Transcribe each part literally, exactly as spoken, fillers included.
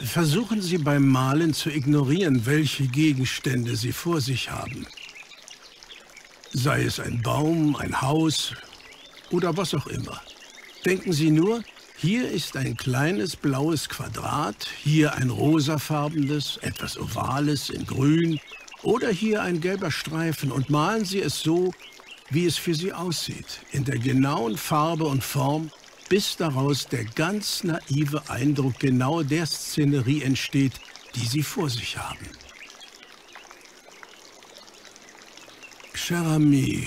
Versuchen Sie beim Malen zu ignorieren, welche Gegenstände Sie vor sich haben. Sei es ein Baum, ein Haus oder was auch immer. Denken Sie nur, hier ist ein kleines blaues Quadrat, hier ein rosafarbenes, etwas Ovales in Grün oder hier ein gelber Streifen und malen Sie es so, wie es für Sie aussieht, in der genauen Farbe und Form, bis daraus der ganz naive Eindruck genau der Szenerie entsteht, die Sie vor sich haben. Cher ami,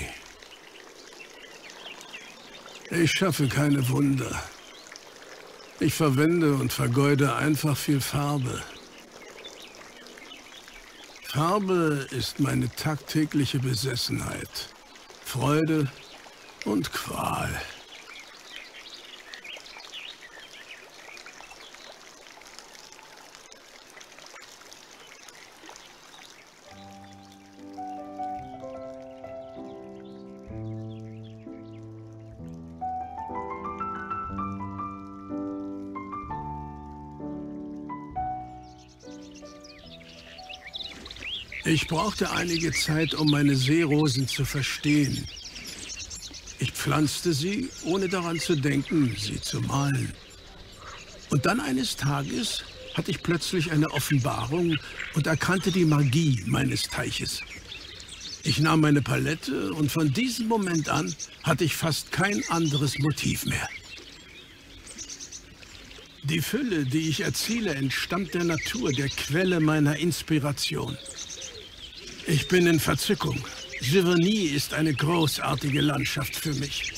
ich schaffe keine Wunder. Ich verwende und vergeude einfach viel Farbe. Farbe ist meine tagtägliche Besessenheit, Freude und Qual. Ich brauchte einige Zeit, um meine Seerosen zu verstehen. Ich pflanzte sie, ohne daran zu denken, sie zu malen. Und dann eines Tages hatte ich plötzlich eine Offenbarung und erkannte die Magie meines Teiches. Ich nahm meine Palette und von diesem Moment an hatte ich fast kein anderes Motiv mehr. Die Fülle, die ich erziele, entstammt der Natur, der Quelle meiner Inspiration. Ich bin in Verzückung. Giverny ist eine großartige Landschaft für mich.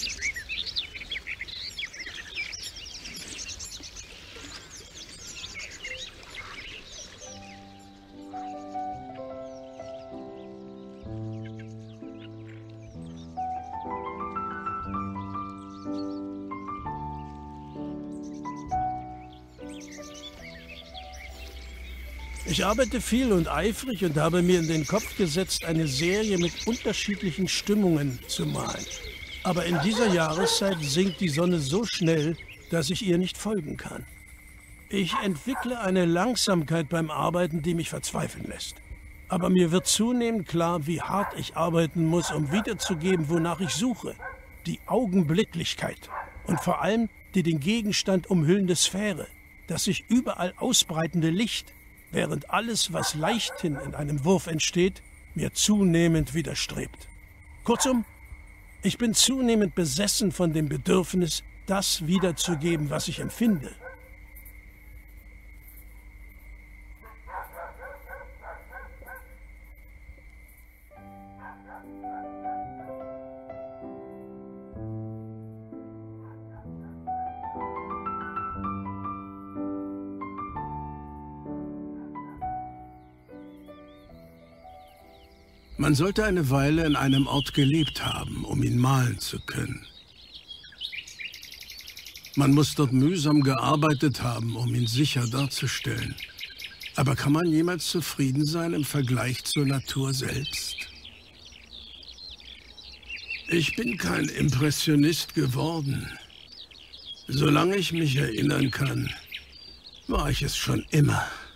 Ich arbeite viel und eifrig und habe mir in den Kopf gesetzt, eine Serie mit unterschiedlichen Stimmungen zu malen. Aber in dieser Jahreszeit sinkt die Sonne so schnell, dass ich ihr nicht folgen kann. Ich entwickle eine Langsamkeit beim Arbeiten, die mich verzweifeln lässt. Aber mir wird zunehmend klar, wie hart ich arbeiten muss, um wiederzugeben, wonach ich suche. Die Augenblicklichkeit und vor allem die den Gegenstand umhüllende Sphäre, das sich überall ausbreitende Licht, während alles, was leichthin in einem Wurf entsteht, mir zunehmend widerstrebt. Kurzum, ich bin zunehmend besessen von dem Bedürfnis, das wiederzugeben, was ich empfinde. Man sollte eine Weile in einem Ort gelebt haben, um ihn malen zu können. Man muss dort mühsam gearbeitet haben, um ihn sicher darzustellen. Aber kann man jemals zufrieden sein im Vergleich zur Natur selbst? Ich bin kein Impressionist geworden. Solange ich mich erinnern kann, war ich es schon immer.